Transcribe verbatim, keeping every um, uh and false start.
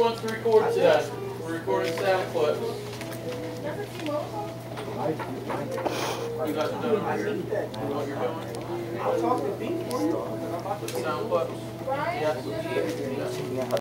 wants to record today. We're recording sound clips. You guys are doing here? You know what you're doing? I'll talk to people. Sound clips? Yes.